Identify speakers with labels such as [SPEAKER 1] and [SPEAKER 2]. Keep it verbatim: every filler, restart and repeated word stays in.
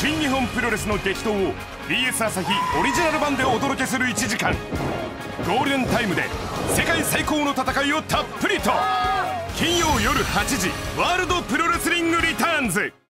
[SPEAKER 1] 新日本プロレスの激闘を ビーエス 朝日オリジナル版でお届けするいちじかん。ゴールデンタイムで世界最高の戦いをたっぷりと。金曜夜はちじ、ワールドプロレスリングリターンズ。